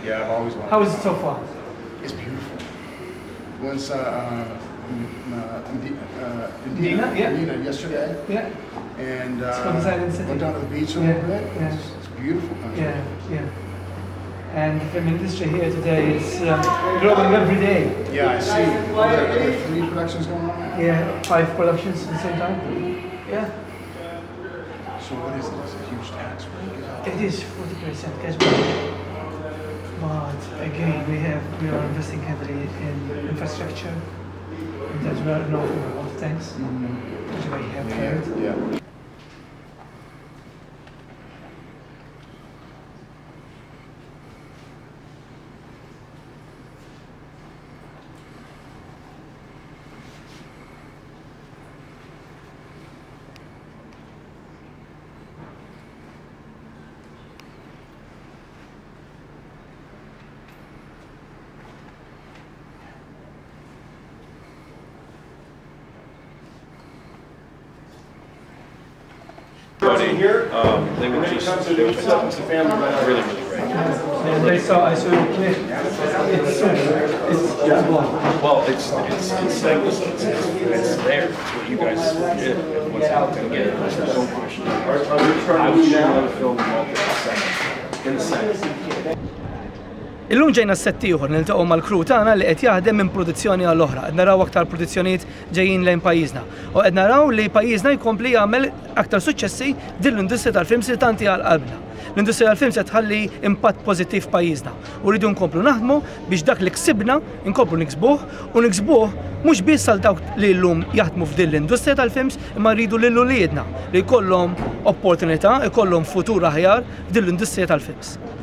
Yeah, I've always wanted. How is it so far? It's beautiful. Was Medina, yeah. Medina yesterday. Yeah. And went down to the beach a little bit. Yeah. It's beautiful country. Yeah, yeah. And the film industry here today is growing every day. Yeah, I see. There are 3 productions going on now? Yeah, 5 productions at the same time. Yeah. So what is it? It's a huge tax break? It is 40% cash back. But again, we are investing heavily in infrastructure. And that's where an awful lot of things. Which is why you have heard. Yeah. Here, they were just really great. And I saw it clear. Well, it's there. It's what you guys did. What's out going to get it. So much. I was shooting another film in a second. Illum ġejna s-set ieħor niltaqgħu mal-kru tagħna li qed jaħdem minn produzzjoni għall oħra. Qed naraw aktar produzzjonijiet ġejjin lejn pajjiżna. U qed naraw li pajjiżna jkompli jagħmel aktar suċċessi din l-industrija tal-films li tanti għal qalbna. L-industrija tal-films qed tħalli impatt pożittiv f'pajjiżna. U rridu nkomplu naħdmu biex dak li ksibna nkomplu niksbuh u niksbuh mhux biss għal dawk li llum jaħdmu f'din l-industrija tal-films imma rridu lil uliedna li jkollhom opportunità, jkollhom futur aħjar f'din l-industrija tal-films.